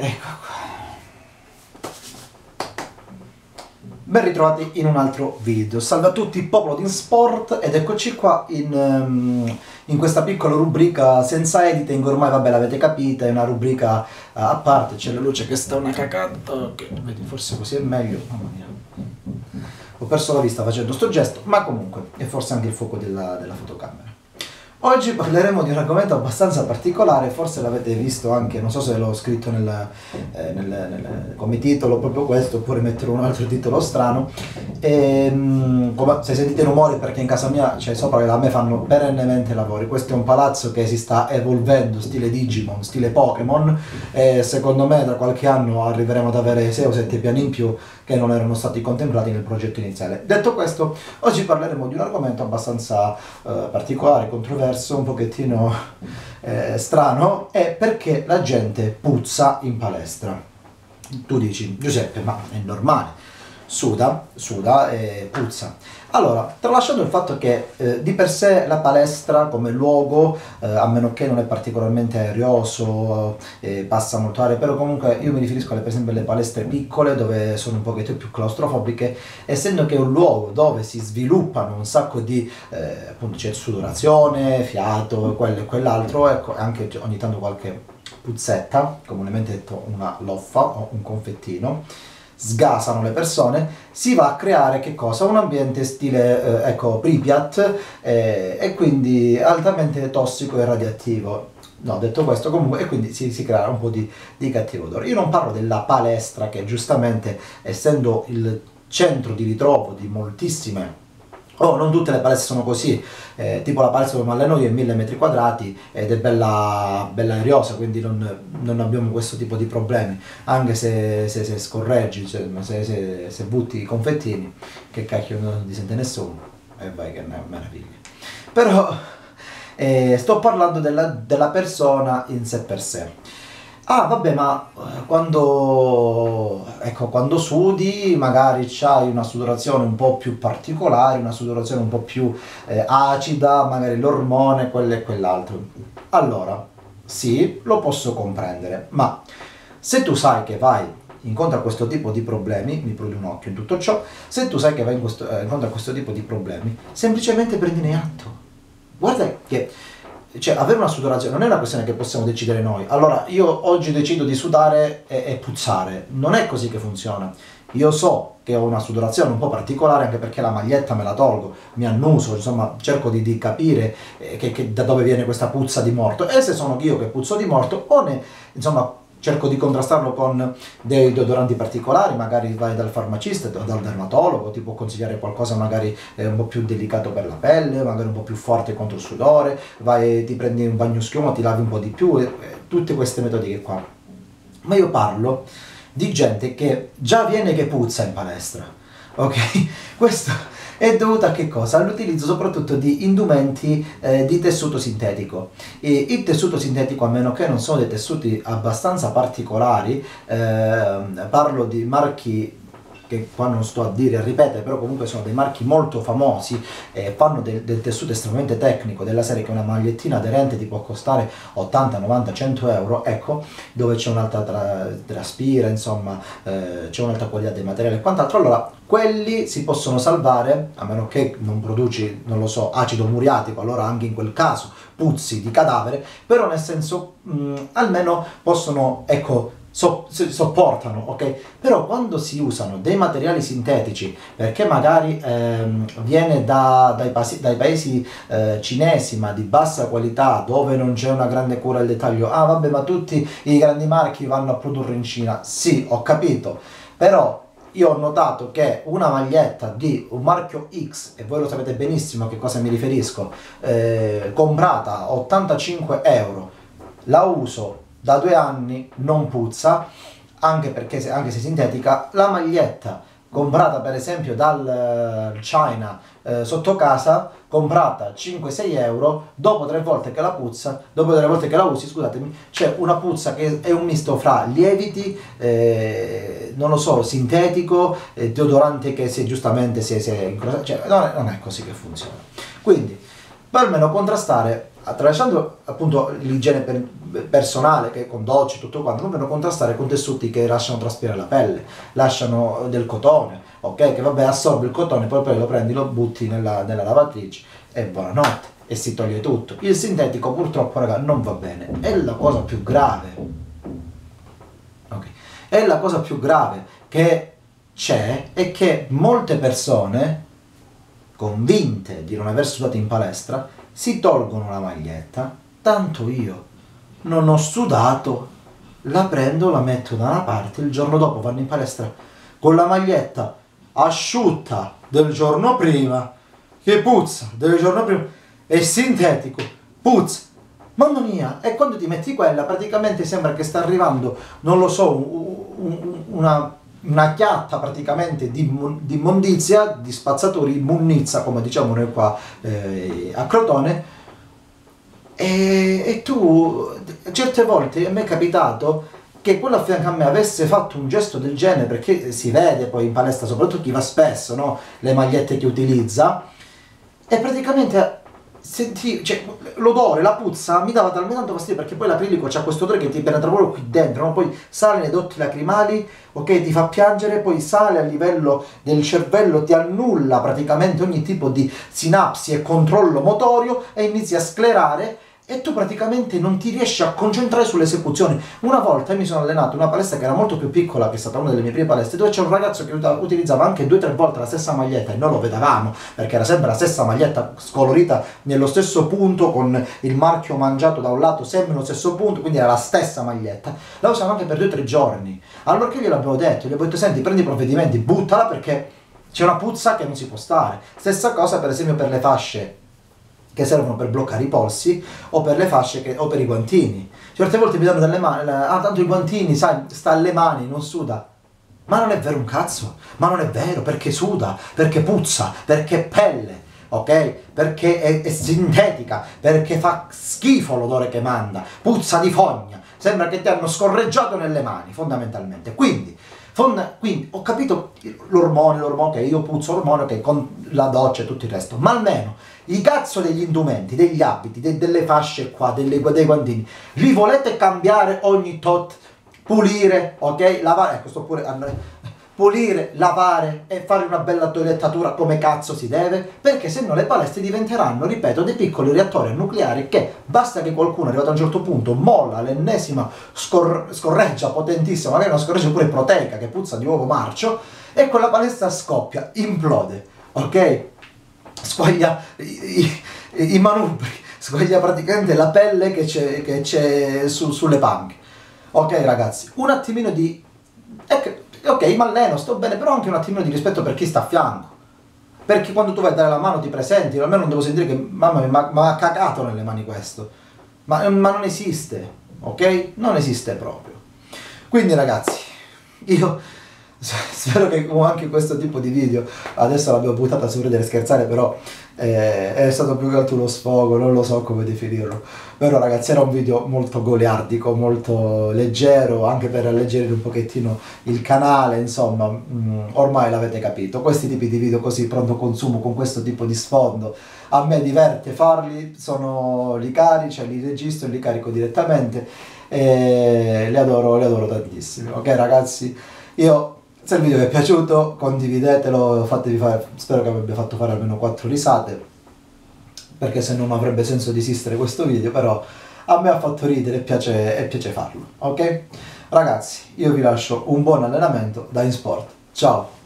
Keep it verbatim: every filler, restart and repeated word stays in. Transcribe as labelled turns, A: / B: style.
A: ecco qua. Ben ritrovati in un altro video. Salve a tutti, popolo di Sport, ed eccoci qua in, um, in questa piccola rubrica senza editing. Ormai vabbè, l'avete capita, è una rubrica uh, a parte. C'è la luce che sta una cacata, okay. Vedi, forse così è meglio. Mamma mia, ho perso la vista facendo sto gesto, ma comunque è forse anche il fuoco della, della fotocamera. Oggi parleremo di un argomento abbastanza particolare, forse l'avete visto anche, non so se l'ho scritto nel, eh, nel, nel, come titolo proprio questo, oppure mettere un altro titolo strano. E, come, se sentite rumori, perché in casa mia, cioè sopra che da me fanno perennemente lavori. Questo è un palazzo che si sta evolvendo, stile Digimon, stile Pokémon, e secondo me tra qualche anno arriveremo ad avere sei o sette piani in più che non erano stati contemplati nel progetto iniziale. Detto questo, oggi parleremo di un argomento abbastanza eh, particolare, controverso, un pochettino eh, strano, è perché la gente puzza in palestra. Tu dici, Giuseppe, ma è normale, suda, suda e puzza. Allora, tralasciando il fatto che eh, di per sé la palestra come luogo, eh, a meno che non è particolarmente aerioso, eh, passa molto aria, però comunque io mi riferisco alle, per esempio alle palestre piccole dove sono un pochettino più claustrofobiche, essendo che è un luogo dove si sviluppano un sacco di, eh, appunto c'è sudorazione, fiato, quello e quell'altro, ecco, anche ogni tanto qualche puzzetta, comunemente detto una loffa o un confettino, sgasano le persone, si va a creare che cosa? Un ambiente stile eh, ecco Pripyat, eh, e quindi altamente tossico e radioattivo. No, detto questo, comunque, e quindi si, si crea un po' di, di cattivo odore. Io non parlo della palestra che, giustamente, essendo il centro di ritrovo di moltissime, oh, non tutte le palestre sono così, eh, tipo la palestra dove mi alleno io è mille metri quadrati ed è bella, bella aeriosa, quindi non, non abbiamo questo tipo di problemi, anche se, se, se scorreggi, cioè, se, se, se butti i confettini, che cacchio non ti sente nessuno, e vai che meraviglia. Però eh, sto parlando della, della persona in sé per sé. Ah, vabbè, ma quando, ecco, quando sudi magari c'hai una sudorazione un po' più particolare, una sudorazione un po' più eh, acida, magari l'ormone, quello e quell'altro. Allora, sì, lo posso comprendere, ma se tu sai che vai incontro a questo tipo di problemi, mi prude un occhio in tutto ciò, se tu sai che vai in questo, eh, incontro a questo tipo di problemi, semplicemente prendine atto. Guarda che... Cioè, avere una sudorazione non è una questione che possiamo decidere noi. Allora, io oggi decido di sudare e, e puzzare. Non è così che funziona. Io so che ho una sudorazione un po' particolare, anche perché la maglietta me la tolgo, mi annuso, insomma, cerco di, di capire eh, che, che, da dove viene questa puzza di morto. E se sono io che puzzo di morto, o ne, insomma, cerco di contrastarlo con dei deodoranti particolari, magari vai dal farmacista, dal dermatologo, ti può consigliare qualcosa magari eh, un po' più delicato per la pelle, magari un po' più forte contro il sudore, vai, ti prendi un bagno schiuma, ti lavi un po' di più, eh, tutte queste metodiche qua. Ma io parlo di gente che già viene che puzza in palestra, ok? Questo è dovuto a che cosa? All'utilizzo soprattutto di indumenti eh, di tessuto sintetico. E il tessuto sintetico, a meno che non sono dei tessuti abbastanza particolari, eh, parlo di marchi che qua non sto a dire, a ripetere, però comunque sono dei marchi molto famosi, eh, fanno del, del tessuto estremamente tecnico, della serie che una magliettina aderente ti può costare ottanta, novanta, cento euro, ecco, dove c'è un'altra tra, traspira, insomma, eh, c'è un'altra qualità dei materiali e quant'altro. Allora, quelli si possono salvare, a meno che non produci, non lo so, acido muriatico, allora anche in quel caso puzzi di cadavere, però nel senso, mh, almeno possono, ecco, So, sopportano, ok? Però quando si usano dei materiali sintetici, perché magari ehm, viene da, dai, paesi, dai paesi eh, cinesi, ma di bassa qualità, dove non c'è una grande cura al dettaglio, ah vabbè, ma tutti i grandi marchi vanno a produrre in Cina, sì, ho capito, però io ho notato che una maglietta di un marchio X, e voi lo sapete benissimo a che cosa mi riferisco, eh, comprata a ottantacinque euro, la uso da due anni, non puzza, anche perché se, anche se sintetica. La maglietta comprata per esempio dal China eh, sotto casa, comprata cinque sei euro, dopo tre volte che la puzza, dopo tre volte che la usi, scusatemi, c'è una puzza che è un misto fra lieviti, eh, non lo so, sintetico, eh, deodorante che si, giustamente si è, si è incrociato, cioè non è, non è così che funziona. Quindi, per almeno contrastare attraversando appunto l'igiene per, personale, che con docce tutto quanto, non vengono a contrastare con tessuti che lasciano traspirare la pelle, lasciano del cotone, ok? Che vabbè, assorbe il cotone, poi, poi lo prendi, lo butti nella, nella lavatrice e buonanotte, e si toglie tutto. Il sintetico purtroppo, raga, non va bene, è la cosa più grave, ok? È la cosa più grave che c'è, è che molte persone, convinte di non aver sudato in palestra, si tolgono la maglietta, tanto io non ho sudato, la prendo, la metto da una parte, il giorno dopo vanno in palestra con la maglietta asciutta del giorno prima, che puzza del giorno prima, è sintetico, puzza, mamma mia, e quando ti metti quella praticamente sembra che sta arrivando, non lo so, un, una... una chiatta praticamente di, di immondizia, di spazzatori, munnizza come diciamo noi qua eh, a Crotone, e, e tu certe volte a me è capitato che quello a fianco a me avesse fatto un gesto del genere, perché si vede poi in palestra, soprattutto chi va spesso, no? Le magliette che utilizza, e praticamente senti, cioè, l'odore, la puzza mi dava talmente tanto fastidio, perché poi l'acrilico c'ha questo odore che ti penetra proprio qui dentro, no? Poi sale nei dotti lacrimali, ok, ti fa piangere, poi sale a livello del cervello, ti annulla praticamente ogni tipo di sinapsi e controllo motorio e inizi a sclerare, e tu praticamente non ti riesci a concentrare sull'esecuzione. Una volta mi sono allenato in una palestra che era molto più piccola, che è stata una delle mie prime palestre, dove c'è un ragazzo che utilizzava anche due o tre volte la stessa maglietta, e noi lo vedevamo perché era sempre la stessa maglietta scolorita nello stesso punto, con il marchio mangiato da un lato sempre nello stesso punto, quindi era la stessa maglietta. La usavamo anche per due o tre giorni. Allora che gliel'abbiamo detto, gli abbiamo detto: senti, prendi i provvedimenti, buttala, perché c'è una puzza che non si può stare. Stessa cosa per esempio per le fasce che servono per bloccare i polsi, o per le fasce che, o per i guantini. Certe volte mi danno delle mani, ah tanto i guantini, sai, sta alle mani, non suda. Ma non è vero un cazzo, ma non è vero, perché suda, perché puzza, perché è pelle, ok? Perché è, è sintetica, perché fa schifo l'odore che manda, puzza di fogna, sembra che ti hanno scorreggiato nelle mani, fondamentalmente. Quindi, fonda, quindi ho capito l'ormone, l'ormone, che io puzzo ormone, che con la doccia e tutto il resto, ma almeno i cazzo degli indumenti, degli abiti, de, delle fasce qua, delle, dei guantini, li volete cambiare ogni tot, pulire, ok? Lavare, ecco, sto pure pulire, lavare e fare una bella toilettatura come cazzo si deve, perché se no le palestre diventeranno, ripeto, dei piccoli reattori nucleari che basta che qualcuno arrivato a un certo punto molla l'ennesima scor scorreggia potentissima, magari una scorreggia pure proteica che puzza di uovo marcio, e quella palestra scoppia, implode, ok? Squaglia i, i, i manubri, squaglia praticamente la pelle che c'è che c'è su, sulle panche. Ok ragazzi, un attimino di... ok, mi alleno, sto bene, però anche un attimino di rispetto per chi sta a fianco. Perché quando tu vai a dare la mano ti presenti, almeno non devo sentire che mamma mia, ma, ma ha cagato nelle mani questo. Ma, ma non esiste, ok? Non esiste proprio. Quindi ragazzi, io spero che anche questo tipo di video, adesso l'abbiamo buttata su ridere e scherzare, però eh, è stato più che altro uno sfogo, non lo so come definirlo. Però ragazzi, era un video molto goliardico, molto leggero, anche per alleggerire un pochettino il canale, insomma, mh, ormai l'avete capito. Questi tipi di video così pronto consumo, con questo tipo di sfondo, a me diverte farli, sono li carico, cioè li registro e li carico direttamente, e li adoro, li adoro tantissimo. Ok ragazzi, io... se il video vi è piaciuto, condividetelo, fatevi fare, spero che vi abbia fatto fare almeno quattro risate, perché se no non avrebbe senso di esistere questo video, però a me ha fatto ridere e piace, e piace farlo, ok? Ragazzi, io vi lascio un buon allenamento da InSport, ciao!